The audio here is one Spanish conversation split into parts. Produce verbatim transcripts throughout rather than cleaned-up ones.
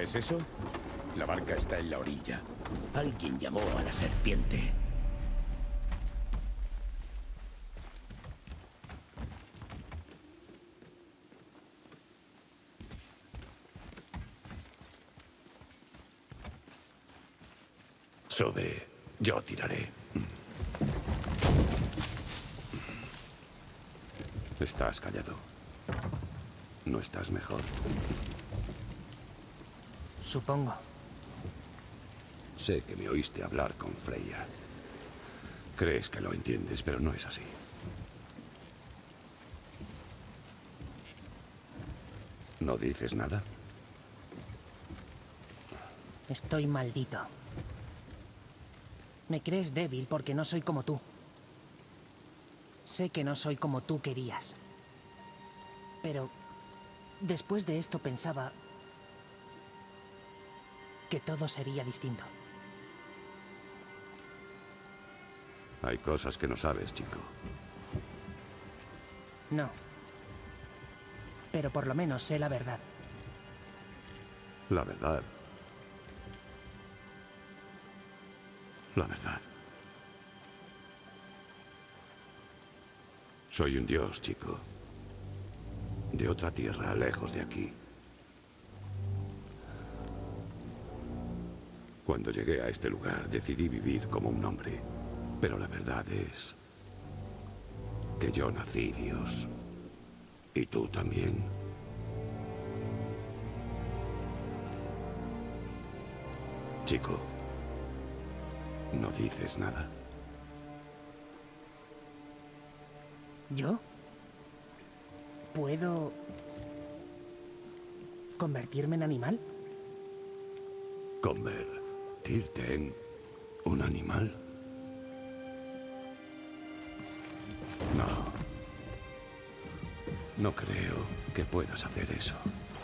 ¿Ves eso? La barca está en la orilla. Alguien llamó a la serpiente. Sube, yo tiraré. Estás callado. ¿No estás mejor? Supongo. Sé que me oíste hablar con Freya. Crees que lo entiendes, pero no es así. ¿No dices nada? Estoy maldito. Me crees débil porque no soy como tú. Sé que no soy como tú querías. Pero después de esto pensaba que todo sería distinto. Hay cosas que no sabes, chico. No. Pero por lo menos sé la verdad. La verdad. La verdad. Soy un dios, chico. De otra tierra, lejos de aquí. Cuando llegué a este lugar, decidí vivir como un hombre. Pero la verdad es que yo nací Dios. Y tú también. Chico, ¿no dices nada? ¿Yo? ¿Puedo convertirme en animal? ¿Convertirte en un animal? No. No creo que puedas hacer eso.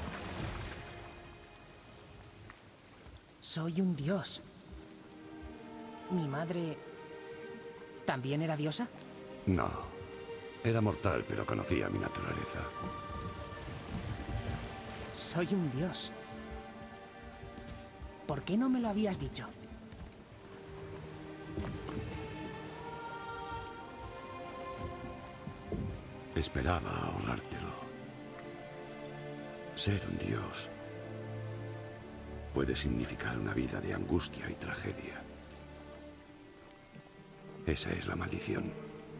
Soy un dios. ¿Mi madre también era diosa? No. Era mortal, pero conocía mi naturaleza. Soy un dios. ¿Por qué no me lo habías dicho? Esperaba ahorrártelo. Ser un dios puede significar una vida de angustia y tragedia. Esa es la maldición.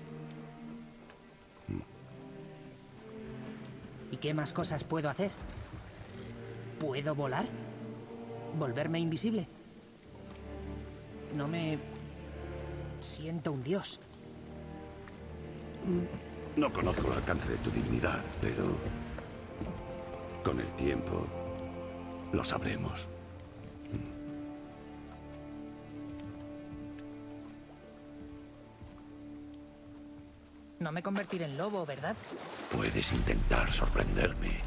¿Y qué más cosas puedo hacer? ¿Puedo volar? ¿Volverme invisible? No me siento un dios. No conozco el alcance de tu divinidad, pero con el tiempo lo sabremos. No me convertiré en lobo, ¿verdad? Puedes intentar sorprenderme.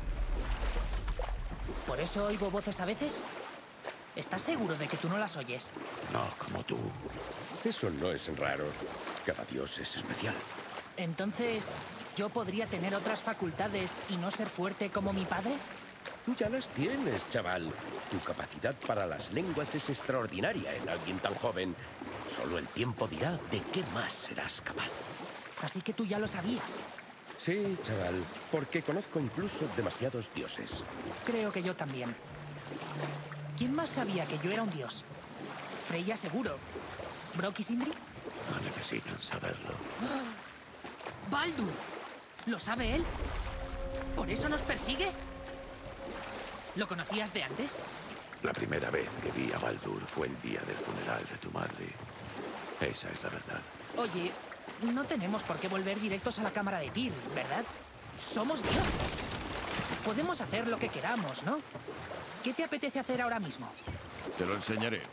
¿Por eso oigo voces a veces? ¿Estás seguro de que tú no las oyes? No, como tú. Eso no es raro. Cada dios es especial. Entonces, ¿yo podría tener otras facultades y no ser fuerte como mi padre? Ya las tienes, chaval. Tu capacidad para las lenguas es extraordinaria en alguien tan joven. Solo el tiempo dirá de qué más serás capaz. Así que tú ya lo sabías. Sí, chaval, porque conozco incluso demasiados dioses. Creo que yo también. ¿Quién más sabía que yo era un dios? Freya seguro. ¿Brok y Sindri? No necesitan saberlo. ¡Baldur! ¿Lo sabe él? ¿Por eso nos persigue? ¿Lo conocías de antes? La primera vez que vi a Baldur fue el día del funeral de tu madre. Esa es la verdad. Oye, no tenemos por qué volver directos a la cámara de Tyr, ¿verdad? Somos dioses. Podemos hacer lo que queramos, ¿no? ¿Qué te apetece hacer ahora mismo? Te lo enseñaré.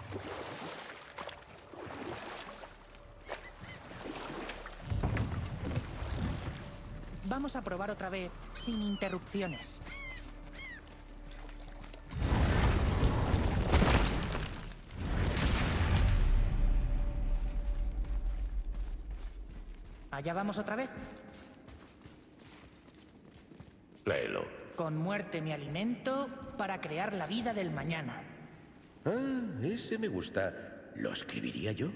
Vamos a probar otra vez, sin interrupciones. ¿Allá vamos otra vez? Léelo. Con muerte me alimento para crear la vida del mañana. Ah, ese me gusta. ¿Lo escribiría yo?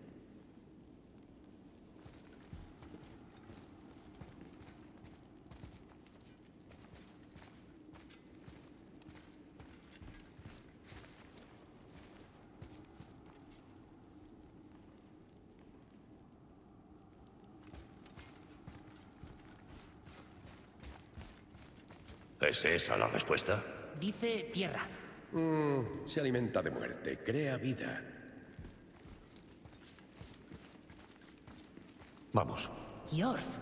¿Es esa la respuesta? Dice tierra. Mm, se alimenta de muerte, crea vida. Vamos. Yorth.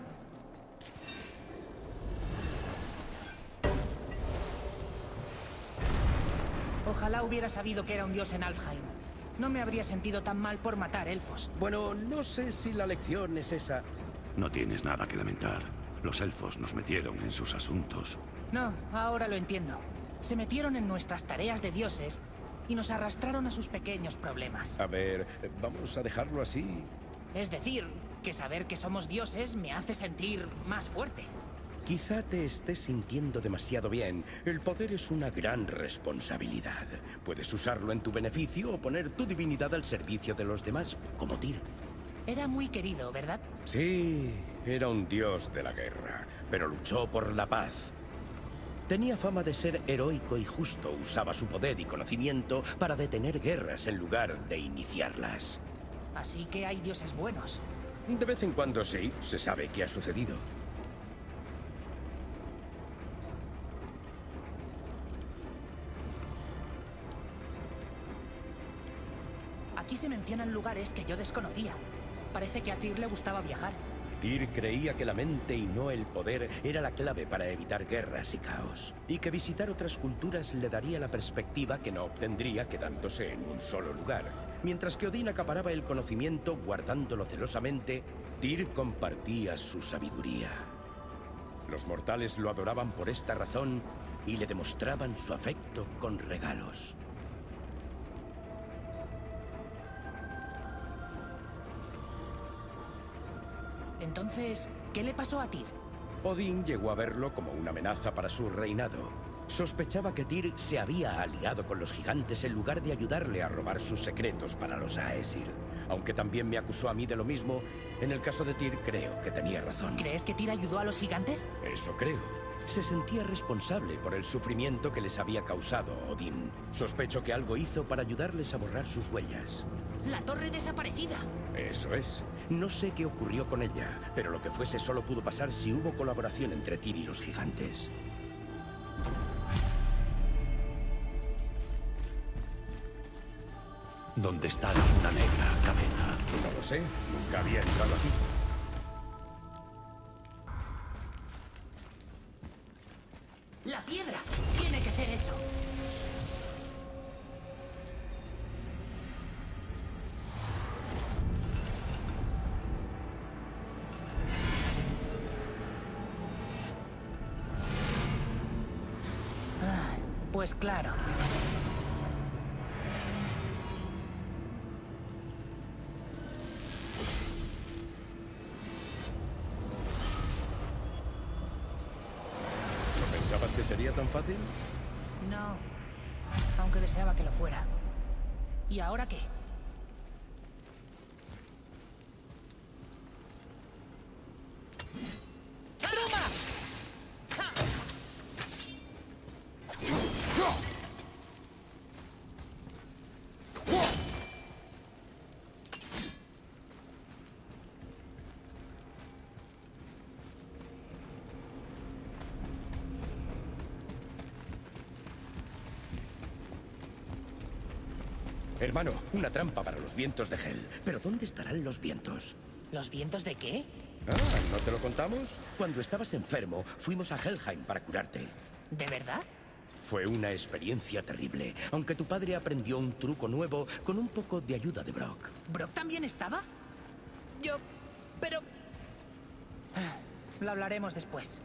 Ojalá hubiera sabido que era un dios en Alfheim. No me habría sentido tan mal por matar elfos. Bueno, no sé si la lección es esa. No tienes nada que lamentar. Los elfos nos metieron en sus asuntos. No, ahora lo entiendo. Se metieron en nuestras tareas de dioses y nos arrastraron a sus pequeños problemas. A ver, vamos a dejarlo así. Es decir, que saber que somos dioses me hace sentir más fuerte. Quizá te estés sintiendo demasiado bien. El poder es una gran responsabilidad. Puedes usarlo en tu beneficio o poner tu divinidad al servicio de los demás, como Tyr. Era muy querido, ¿verdad? Sí, era un dios de la guerra, pero luchó por la paz. Tenía fama de ser heroico y justo. Usaba su poder y conocimiento para detener guerras en lugar de iniciarlas. Así que hay dioses buenos. De vez en cuando sí, se sabe qué ha sucedido. Aquí se mencionan lugares que yo desconocía. Parece que a Tyr le gustaba viajar. Tyr creía que la mente y no el poder era la clave para evitar guerras y caos, y que visitar otras culturas le daría la perspectiva que no obtendría quedándose en un solo lugar. Mientras que Odín acaparaba el conocimiento guardándolo celosamente, Tyr compartía su sabiduría. Los mortales lo adoraban por esta razón y le demostraban su afecto con regalos. Entonces, ¿qué le pasó a Tyr? Odín llegó a verlo como una amenaza para su reinado. Sospechaba que Tyr se había aliado con los gigantes en lugar de ayudarle a robar sus secretos para los Aesir. Aunque también me acusó a mí de lo mismo, en el caso de Tyr creo que tenía razón. ¿Crees que Tyr ayudó a los gigantes? Eso creo. Se sentía responsable por el sufrimiento que les había causado Odín. Sospecho que algo hizo para ayudarles a borrar sus huellas. La torre desaparecida. Eso es. No sé qué ocurrió con ella, pero lo que fuese solo pudo pasar si hubo colaboración entre Tyr y los gigantes. ¿Dónde está la luna negra, cabeza? No lo sé. Nunca había entrado aquí. ¡La piedra! ¡Tiene que ser eso! Ah, pues claro. ¿Pensabas que sería tan fácil? No, aunque deseaba que lo fuera. ¿Y ahora qué? ¡Toma! Hermano, una trampa para los vientos de Hel. ¿Pero dónde estarán los vientos? ¿Los vientos de qué? Ah, ¿no te lo contamos? Cuando estabas enfermo, fuimos a Helheim para curarte. ¿De verdad? Fue una experiencia terrible, aunque tu padre aprendió un truco nuevo con un poco de ayuda de Brock. ¿Brock también estaba? Yo... pero... Lo hablaremos después.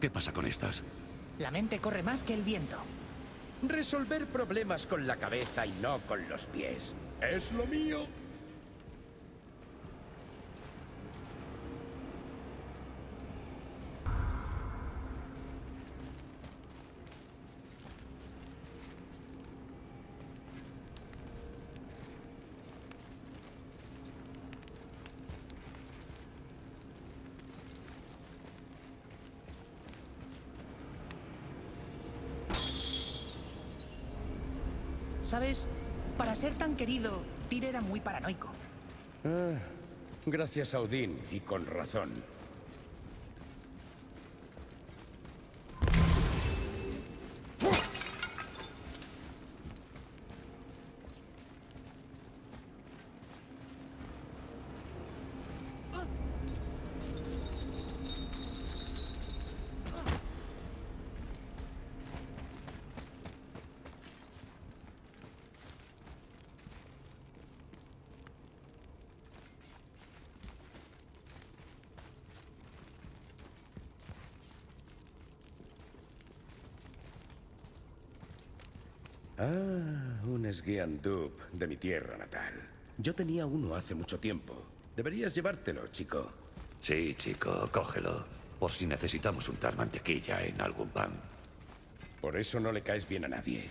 ¿Qué pasa con estas? La mente corre más que el viento. Resolver problemas con la cabeza y no con los pies. Es lo mío. ¿Sabes? Para ser tan querido, Tyr era muy paranoico. Ah, gracias a Odín, y con razón. Ah, un Sgiandup de mi tierra natal. Yo tenía uno hace mucho tiempo. Deberías llevártelo, chico. Sí, chico, cógelo. Por si necesitamos untar mantequilla en algún pan. Por eso no le caes bien a nadie.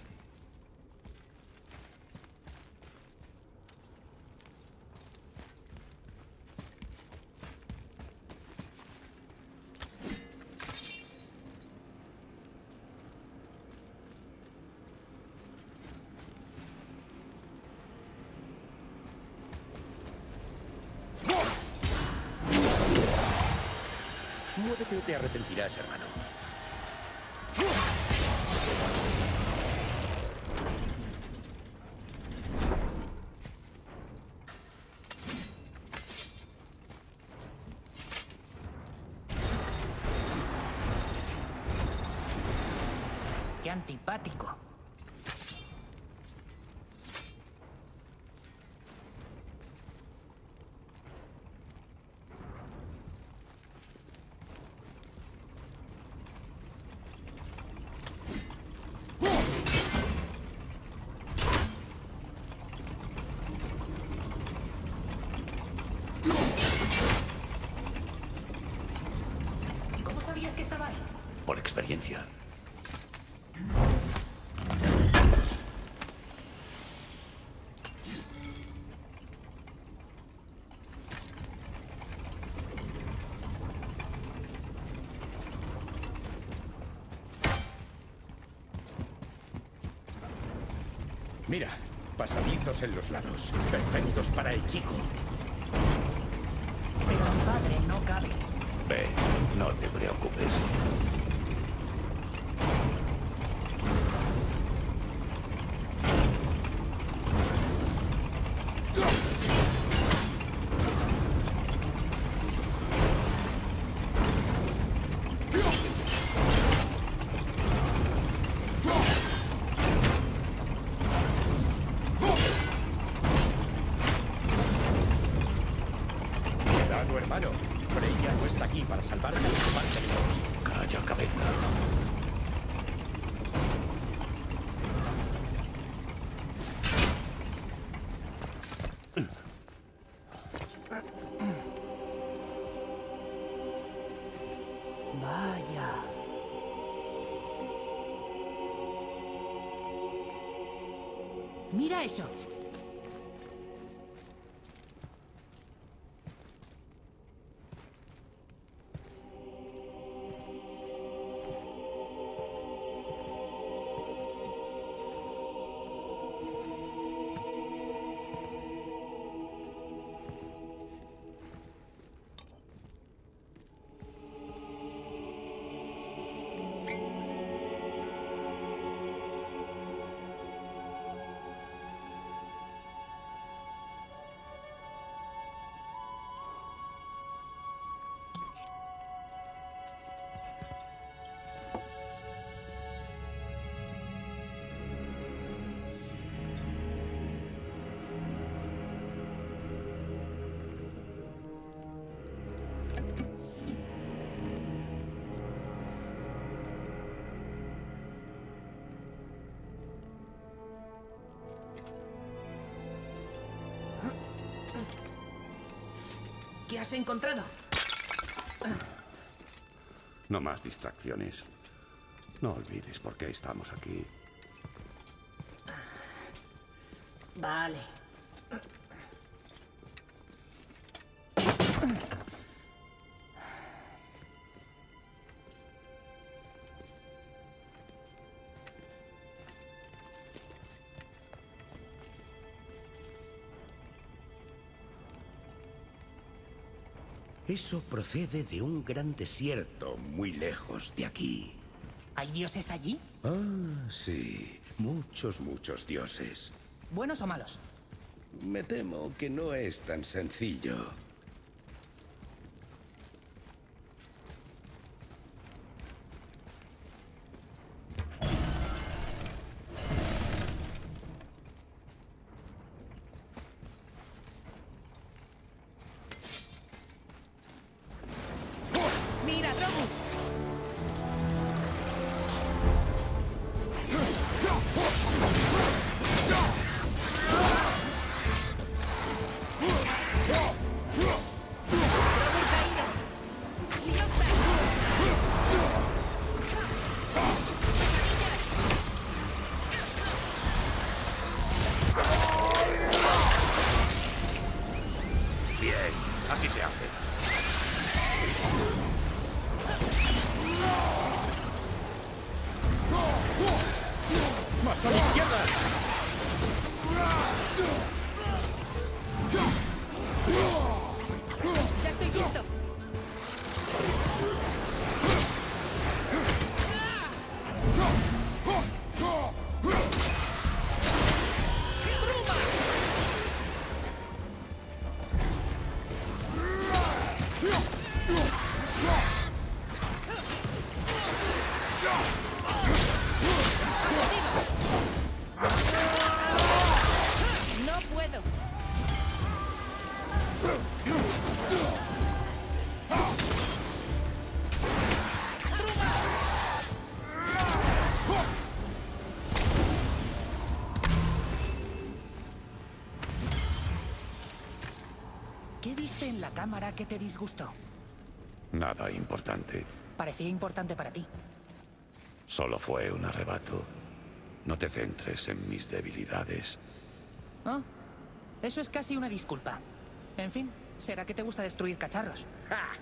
Muévete o te arrepentirás, hermano. ¡Qué antipático! ¿Cómo sabías que estaba ahí? Por experiencia. Mira, pasadizos en los lados. Perfectos para el chico. Pero mi padre no cabe. Ve, no te preocupes. Cuidado, hermano. Freya no está aquí para salvarse de su parte de los... Calla, cabeza. Vaya. Mira eso. ¿Qué has encontrado? No más distracciones. No olvides por qué estamos aquí. Vale. Eso procede de un gran desierto muy lejos de aquí. ¿Hay dioses allí? Ah, sí. Muchos, muchos dioses. ¿Buenos o malos? Me temo que no es tan sencillo. ¡Mira, Drogu! Bien, así se hace. ¡Más a la izquierda! ¡Ya estoy listo! ¡No puedo! ¿Qué viste en la cámara que te disgustó? Nada importante. Parecía importante para ti. Solo fue un arrebato. No te centres en mis debilidades. ¿Oh? Eso es casi una disculpa. En fin, será que te gusta destruir cacharros. ¡Ja!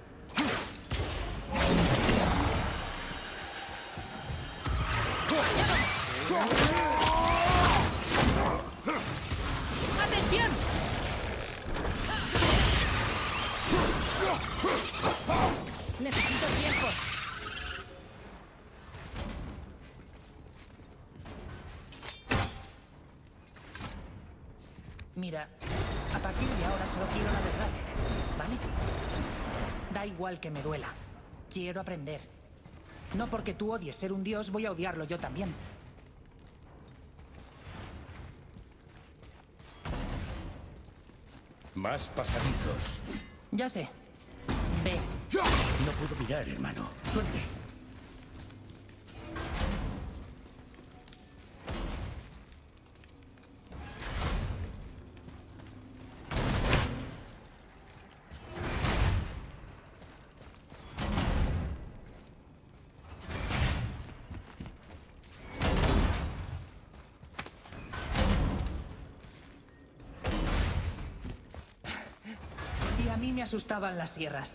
¡Atención! Necesito tiempo. Mira, a partir de ahora solo quiero la verdad, ¿vale? Da igual que me duela. Quiero aprender. No porque tú odies ser un dios, voy a odiarlo yo también. Más pasadizos. Ya sé. Ve. No puedo mirar, hermano. Suerte. Y a mí me asustaban las sierras.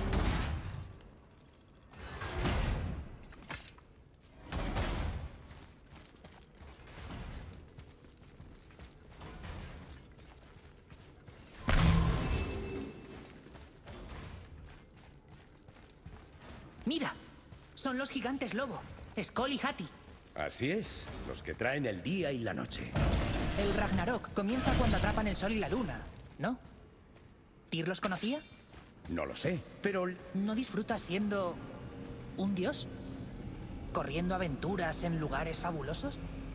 Mira, son los gigantes lobo, Skoll y Hati. Así es, los que traen el día y la noche. El Ragnarok comienza cuando atrapan el sol y la luna, ¿no? ¿Tyr los conocía? No lo sé, pero ¿No disfrutas siendo un dios? ¿Corriendo aventuras en lugares fabulosos?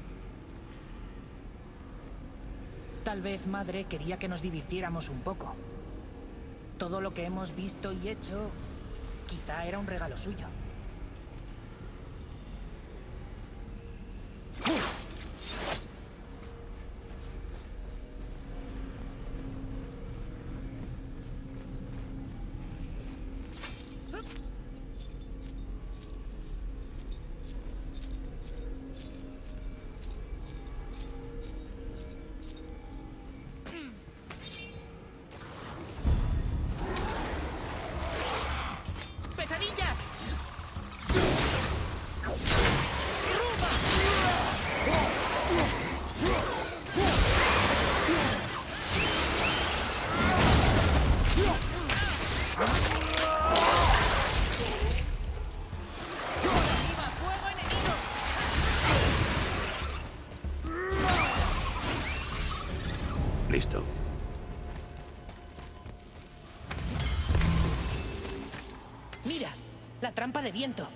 Tal vez Madre quería que nos divirtiéramos un poco. Todo lo que hemos visto y hecho quizá era un regalo suyo. Listo. Mira, la trampa de viento.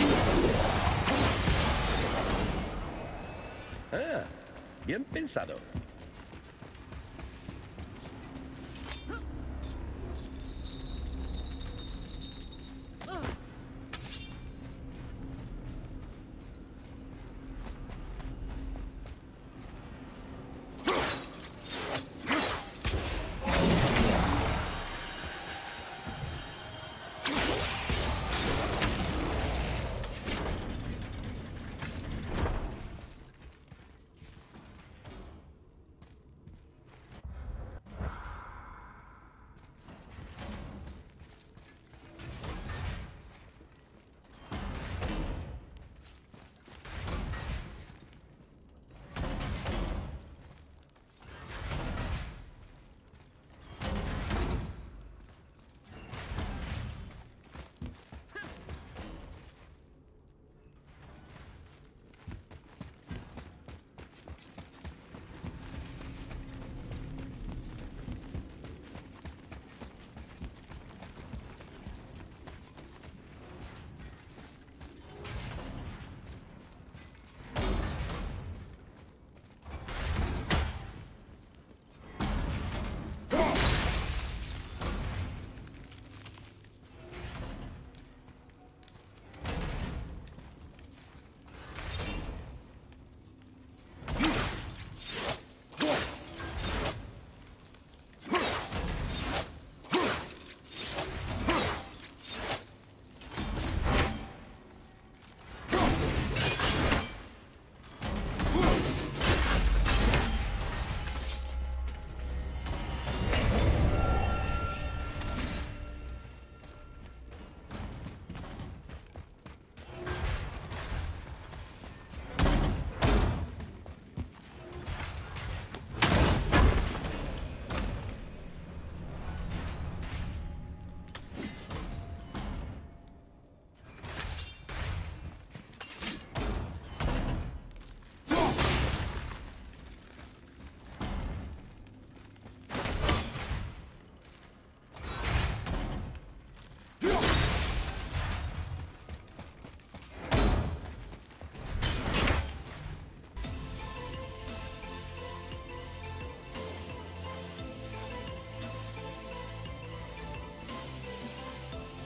Ah, bien pensado.